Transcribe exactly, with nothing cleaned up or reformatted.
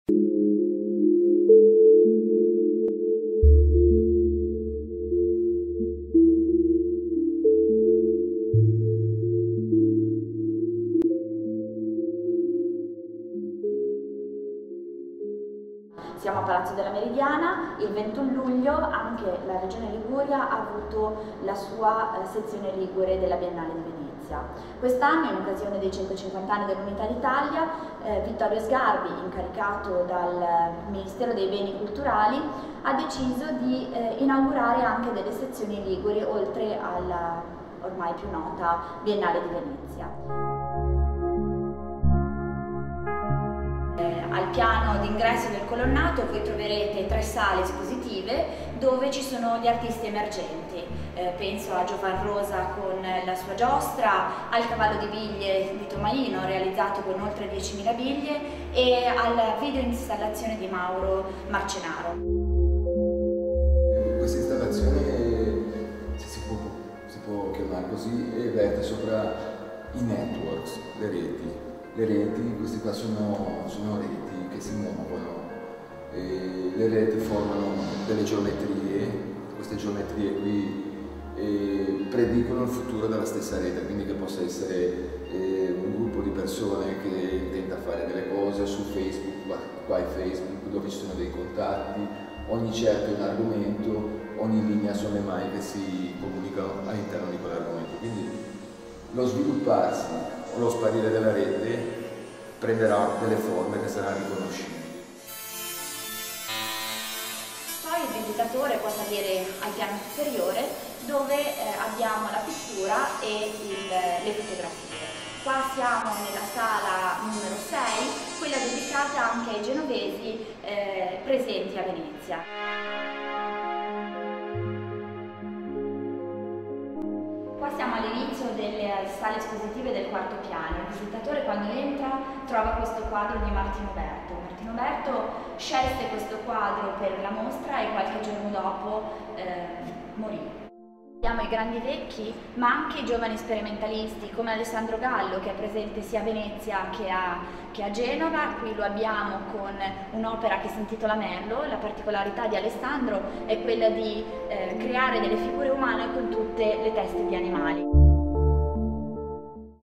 Siamo a Palazzo della Meridiana. Il ventuno luglio anche la Regione Liguria ha avuto la sua eh, sezione ligure della Biennale di Venezia. Quest'anno, in occasione dei centocinquanta anni dell'Unità d'Italia, eh, Vittorio Sgarbi, incaricato dal Ministero dei Beni Culturali, ha deciso di eh, inaugurare anche delle sezioni liguri oltre alla ormai più nota Biennale di Venezia. Al piano d'ingresso del colonnato voi troverete tre sale espositive dove ci sono gli artisti emergenti. Eh, penso a Giovan Rosa con la sua giostra, al Cavallo di Biglie di Tomaino realizzato con oltre diecimila biglie e alla video installazione di Mauro Marcenaro. Questa installazione, se si può, si può chiamare così, verte sopra i networks, le reti. Le reti, queste qua sono, sono reti che si muovono, e le reti formano delle geometrie, queste geometrie qui eh, predicono il futuro della stessa rete, quindi che possa essere eh, un gruppo di persone che intenta fare delle cose su Facebook, qua, qua è Facebook, dove ci sono dei contatti, ogni certo è un argomento, ogni linea sono le mai che si comunicano all'interno di quell'argomento. Quindi lo svilupparsi o lo sparire della rete prenderà delle forme che saranno riconoscibili. Poi il visitatore può salire al piano superiore dove eh, abbiamo la pittura e il, le fotografie. Qua siamo nella sala numero sei, quella dedicata anche ai genovesi eh, presenti a Venezia. Qua siamo all'inizio delle sale espositive del quarto piano. Il visitatore quando entra trova questo quadro di Martino Berto. Martino Berto scelse questo quadro per la mostra e qualche giorno dopo eh, morì. Abbiamo i grandi vecchi, ma anche i giovani sperimentalisti come Alessandro Gallo, che è presente sia a Venezia che a, che a Genova. Qui lo abbiamo con un'opera che si intitola Merlo. La particolarità di Alessandro è quella di eh, creare delle figure umane con tutte le teste di animali.